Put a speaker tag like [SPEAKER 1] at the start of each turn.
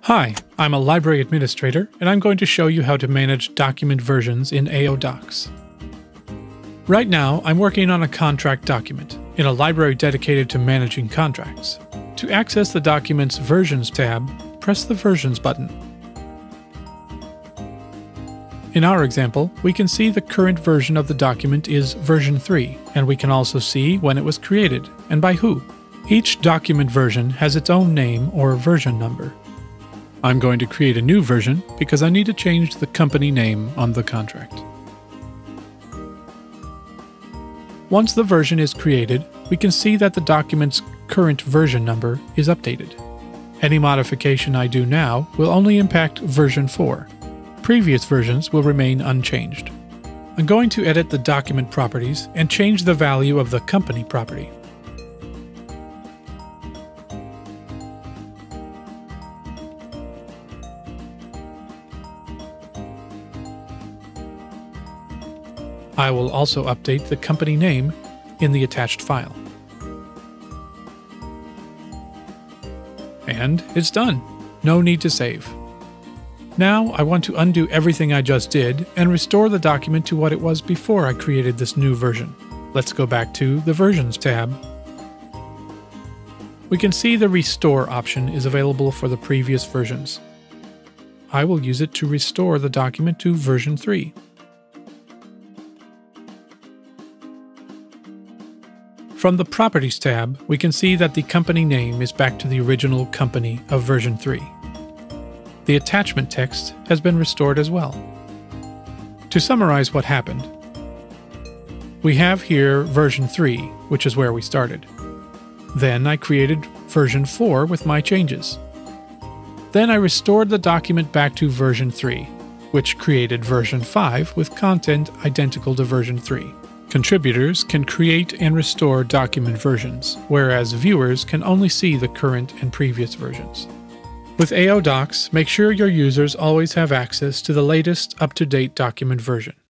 [SPEAKER 1] Hi, I'm a library administrator, and I'm going to show you how to manage document versions in AODocs. Right now, I'm working on a contract document in a library dedicated to managing contracts. To access the document's Versions tab, press the Versions button. In our example, we can see the current version of the document is version 3, and we can also see when it was created and by who. Each document version has its own name or version number. I'm going to create a new version because I need to change the company name on the contract. Once the version is created, we can see that the document's current version number is updated. Any modification I do now will only impact version 4. Previous versions will remain unchanged. I'm going to edit the document properties and change the value of the company property. I will also update the company name in the attached file. And it's done. No need to save. Now I want to undo everything I just did and restore the document to what it was before I created this new version. Let's go back to the Versions tab. We can see the Restore option is available for the previous versions. I will use it to restore the document to version 3. From the Properties tab, we can see that the company name is back to the original company of version 3. The attachment text has been restored as well. To summarize what happened, we have here version 3, which is where we started. Then I created version 4 with my changes. Then I restored the document back to version 3, which created version 5 with content identical to version 3. Contributors can create and restore document versions, whereas viewers can only see the current and previous versions. With AODocs, make sure your users always have access to the latest up-to-date document version.